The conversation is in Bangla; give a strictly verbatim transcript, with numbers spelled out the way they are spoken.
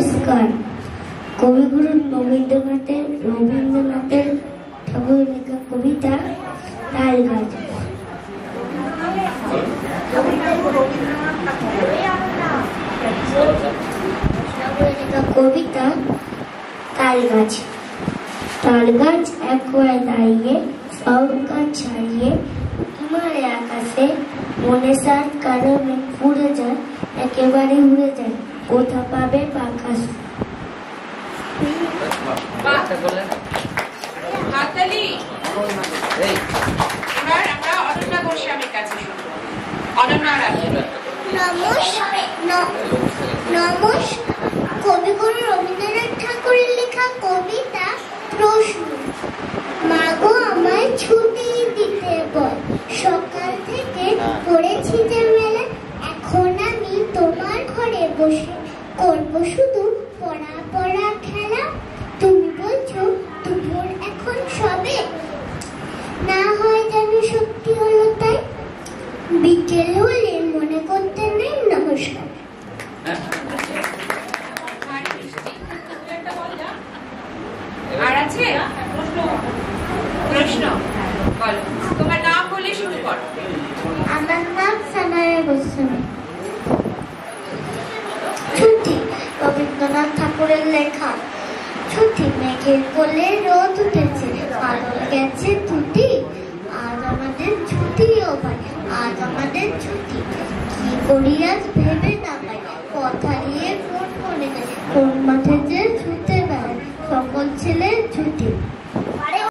নমস্কার। কবিগুরু রবীন্দ্রনাথের রবীন্দ্রনাথের ঠাকুরের লেখা কবিতা তালগাছ। ঠাকুরের লেখা কবিতা তালগাছ। তালগাছ একবার দাঁড়িয়ে সব গাছ ছাড়িয়ে হিমালয় আকাশে মনে সার কারণে উড়ে যায়, একেবারে উড়ে যায়, কোথা পাবে বাতাস। কবিগুরু রবীন্দ্রনাথ ঠাকুরের লেখা কবিতা প্রশ্ন। মাগো আমায় ছুটি দিতে বল, সকাল থেকে পড়েছি যে মেলা, এখন আমি তোমার ঘরে বসে করবো শুধু পড়া পড়া খেলা। তুমি বলছো দুপুর এখন সবে, না হয় জানি সত্যি হলো তাই, বিকেল হলে মনে করতে নেই নমস্কার। আর আছে প্রশ্ন? বলো, তোমার নাম বলে শুরু করো। আমার নাম সানায়া গোস্বামী। ছুটি রবীন্দ্রনাথ ঠাকুরের লেখা। ছুটি মেঘের কোলে রোদ উঠেছে, বাদল গেছে টুটি, আজ আমাদের ছুটি ও ভাই, আজ আমাদের ছুটি, কি করি আজ ভেবে